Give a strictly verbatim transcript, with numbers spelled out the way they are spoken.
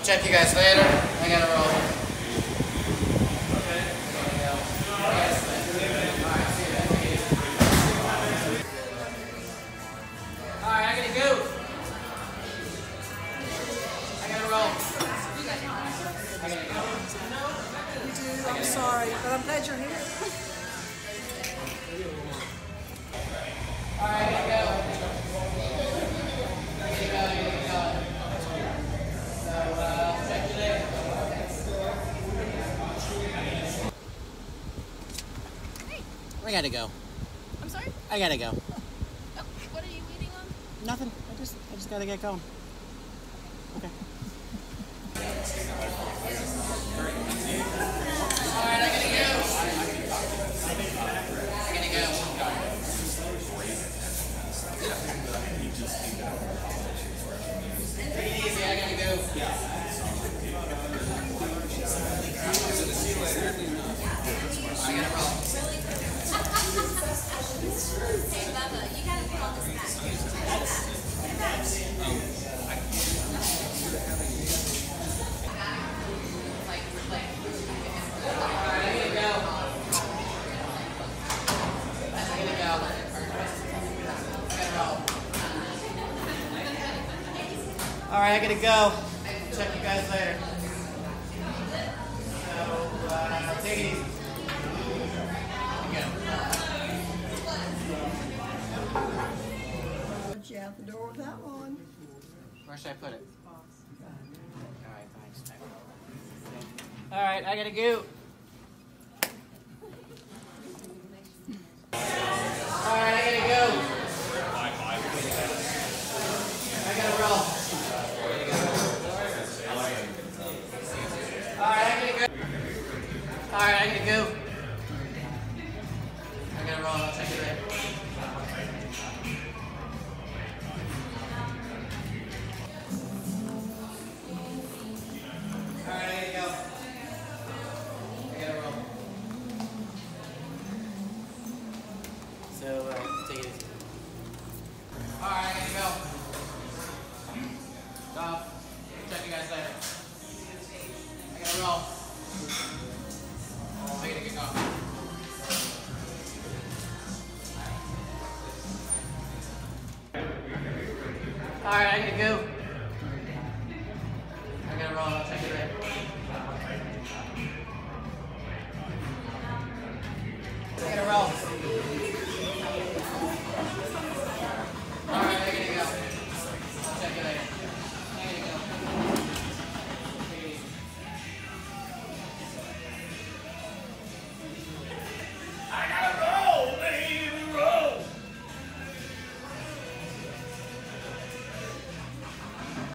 I'll check you guys later. I gotta roll. Okay. Alright, I gotta go. I gotta roll. I gotta go. You do? I'm sorry, but I'm glad you're here. Alright, I gotta go. I gotta go, I gotta go. So, uh, I'll check you later. I gotta go. I'm sorry? I gotta go. Oh, what are you waiting on? Nothing. I just, I just gotta get going. Okay. Alright, I gotta go. I gotta go. Take it easy, I gotta go. I gotta roll. Hey, Bubba, you gotta put all this back. Alright, I gotta go. I gotta go. I gotta roll. Alright, I gotta go. Check you guys later. So, uh, take it easy. Put you out the door with that one. Where should I put it? Alright, thanks. Alright, I gotta go. Alright, I gotta go. I gotta roll. Alright, I gotta go. Alright, I gotta go. I gotta roll. I'll check it later. Alright, I gotta go. I gotta roll. So, uh, take it easy. Alright, I gotta go. Stop. Check you guys later. I gotta roll. I gotta get going. Alright, I gotta go. I gotta roll. I'll check you later.